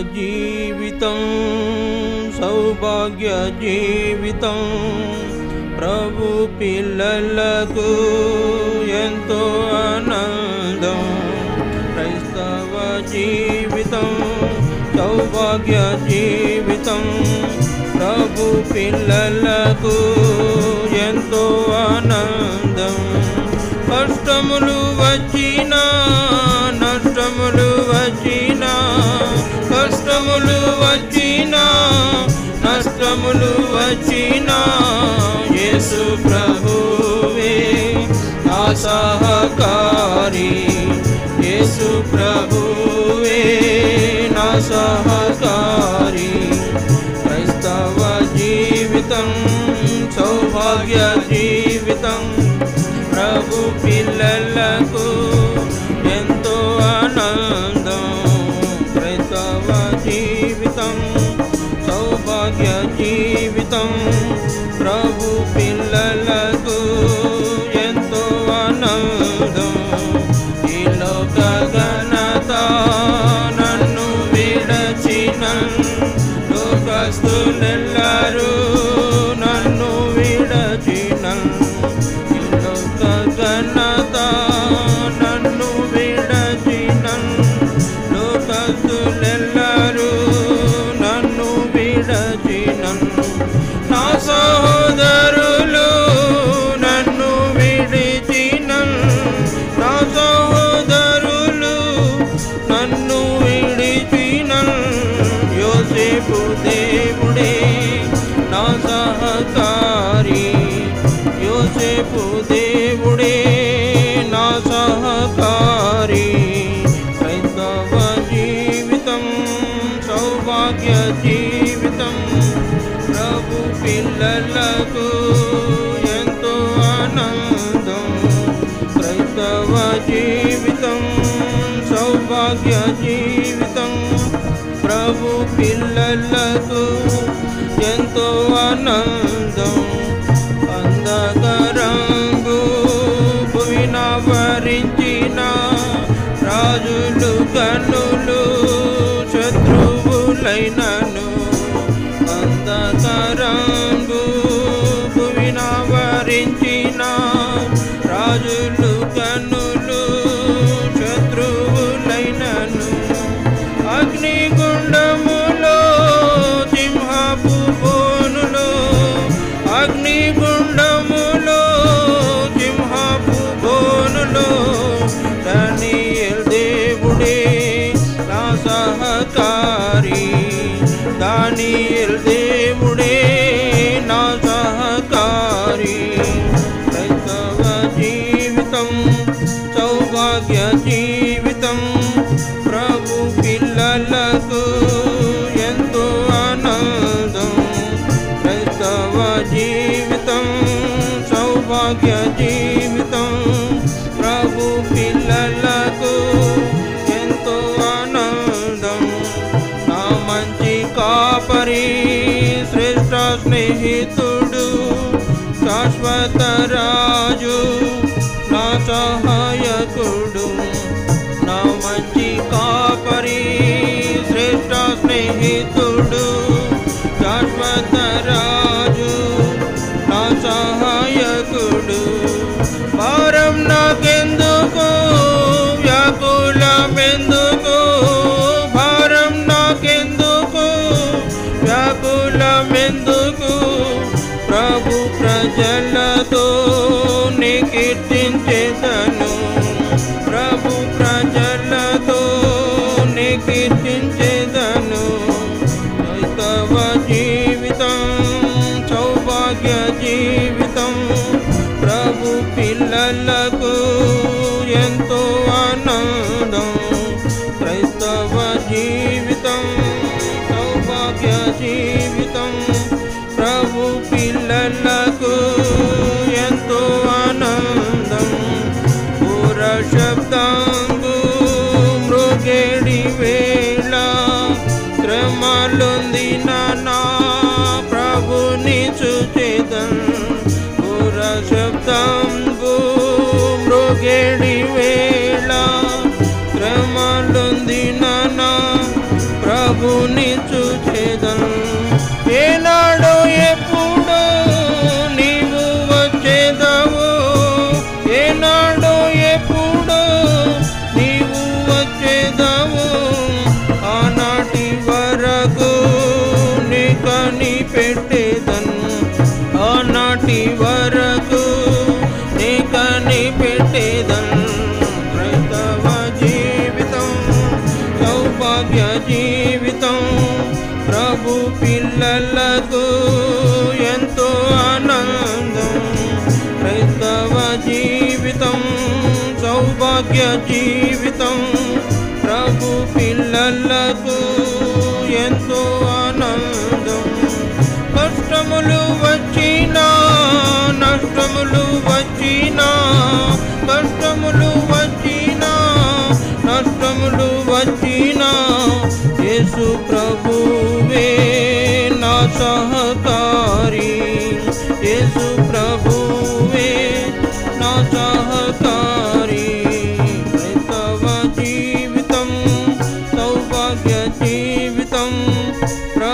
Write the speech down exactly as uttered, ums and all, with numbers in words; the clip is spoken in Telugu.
జీవితం సౌభాగ్య జీవితం ప్రభు పిల్లలకు ఎంతో ఆనందం. క్రైస్తవ జీవితం సౌభాగ్య జీవితం ప్రభు పిల్లలకు ఎంతో ఆనందం. కష్టములు వచ్చినా నష్టములు వచ్చినా కష్టములు వచ్చినా నష్టములు వచ్చినా యేసు ప్రభువే నా సహకారి. యేసు ప్రభువే నా సహకారి. క్రైస్తవ జీవితం సౌభాగ్య జీవితం ప్రభు పిల్లలకు ఎంతో ఆనందం. క్రైస్తవ జీవితం సౌభాగ్య జీవితం ప్రభు పిల్లలకు ఎంతో ఆనందం. ఈ లోక ఘనత నన్ను విడచిన లోకస్తులెల్లరూ నన్ను విడచిన ఘనత నన్ను విడచిన లోకస్తులెల్లరూ నన్ను విడచిన నా సహోదరులు నన్ను విడిచిన నా సహోదరులు నన్ను విడిచిన యోసేపు దేవుడే నా సహకారి. యోసేపు దేవుడే నా సహకారి. క్రైస్తవ జీవితం సౌభాగ్య జీవితం ప్రభు పిల్లలకు ఎంతో ఆనందం. క్రైస్తవ జీవితం సౌభాగ్య జీవితం ప్రభు పిల్లలకు ఎంతో ఆనందం. అంధకారంగు భువిన వరించిన రాజులు కన్నులు శత్రువులైనను అంధకారంగు భువిన వరించిన రాజులు కన్నులు శత్రువులైనను అగ్నిగుండములో సింహపు బోనులో అగ్నిగుండములో సింహపు బోనులో దానియేలు దేవుడే నా సహకారి. దానియేలు దేవుడే నా సహకారి. క్రైస్తవ జీవితం సౌభాగ్య జీవితం ప్రభు పిల్లలకు ఎంతో ఆనందం. క్రైస్తవ జీవితం సౌభాగ్య జీవితం ప్రభు పిల్లలకు ఎంతో ఆనందం. నా మంచి కాపరి శ్రేష్ఠ స్నేహితుడు శాశ్వత రాజు నా సహాయకుడు. నా మంచి కాపరి శ్రేష్ఠ స్నేహితుడు శాశ్వత రాజు నా సహాయకుడు. భారం నాకెందుకు వ్యాకులమెందుకు భారం నాకెందుకు వ్యాకులమెందుకు ప్రభు ప్రజలతో నీ కీర్తించెదను. జీవితం ప్రభు పిల్లలకు ఎంతో ఆనందం. కష్టములు వచ్చినా నష్టములు వచ్చినా కష్టములు వచ్చినా నష్టములు వచ్చినా యేసు ప్రభువే నా సహకారి. యేసు ప్రభువే నా సహకారి. క్రైస్తవ జీవితం సౌభాగ్య జీవితం.